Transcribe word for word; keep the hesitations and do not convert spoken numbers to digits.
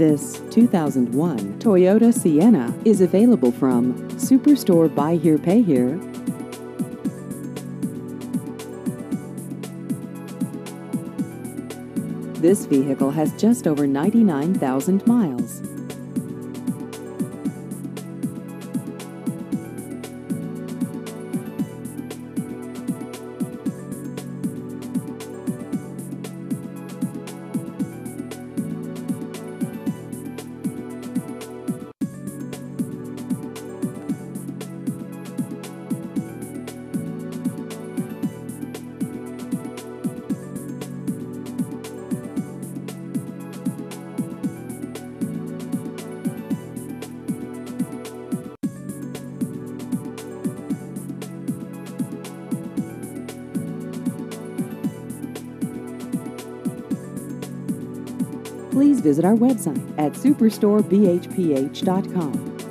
This two thousand one Toyota Sienna is available from Superstore Buy Here Pay Here. This vehicle has just over ninety-nine thousand miles. Please visit our website at superstore b h p h dot com.